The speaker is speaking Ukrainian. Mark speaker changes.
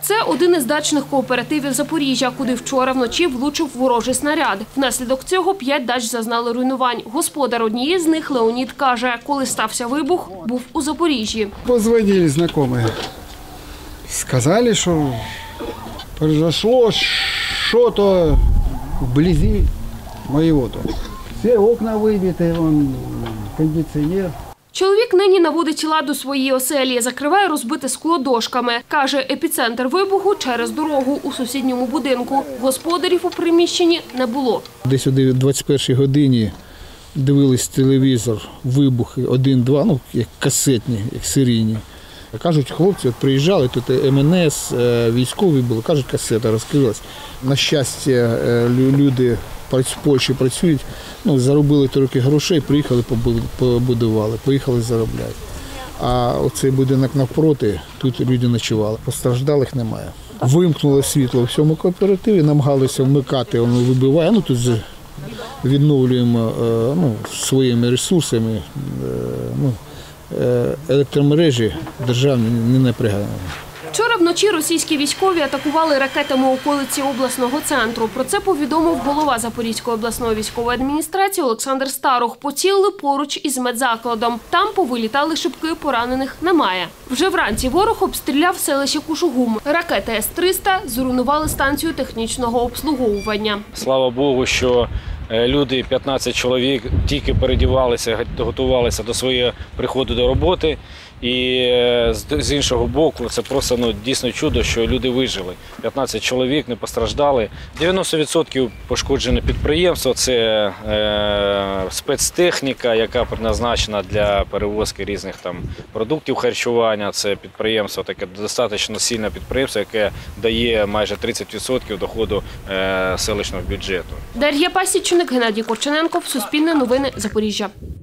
Speaker 1: Це один із дачних кооперативів Запоріжжя, куди вчора вночі влучив ворожий снаряд. Внаслідок цього 5 дач зазнали руйнувань. Господар однієї з них, Леонід, каже, коли стався вибух, був у Запоріжжі.
Speaker 2: Позвонили знайомі. Сказали, що произошло что-то вблизи моего дома. Все окна выбиты, кондиционер.
Speaker 1: Чоловік нині наводить лад у своїй оселі, закриває розбите скло дошками. Каже, епіцентр вибуху через дорогу у сусідньому будинку. Господарів у приміщенні не було.
Speaker 3: Десь о 21-й годині дивились телевізор, вибухи 1-2, як касетні, як серійні. Кажуть, хлопці приїжджали, тут МНС, військові були, кажуть, касета розкрилась. На щастя, люди в Польщі працюють, заробили трохи грошей, приїхали, побудували, поїхали заробляти. А оцей будинок навпроти, тут люди ночували, постраждалих немає. Вимкнуло світло в всьому кооперативі, намагалися вмикати, воно вибиває, тут відновлюємо своїми ресурсами, електромережі державні не напрягаємо.
Speaker 1: Вчора вночі російські військові атакували ракетами околиці обласного центру. Про це повідомив голова Запорізької обласної військової адміністрації Олександр Старух. Поцілили поруч із медзакладом. Там повилітали шибки, поранених немає. Вже вранці ворог обстріляв селище Кушугум. Ракети С-300 зруйнували станцію технічного обслуговування.
Speaker 4: Слава Богу, що люди, 15 чоловік, тільки передівалися, готувалися до свого приходу до роботи. І з іншого боку, це просто дійсно чудо, що люди вижили. 15 чоловік не постраждали. 90% пошкоджене підприємство – це спецтехніка, яка призначена для перевозки різних продуктів харчування. Це підприємство, таке достатньо сильне підприємство, яке дає майже 30% доходу селищного бюджету.
Speaker 1: Дар'я Пасічник, Геннадій Корчененков, Суспільне новини, Запоріжжя.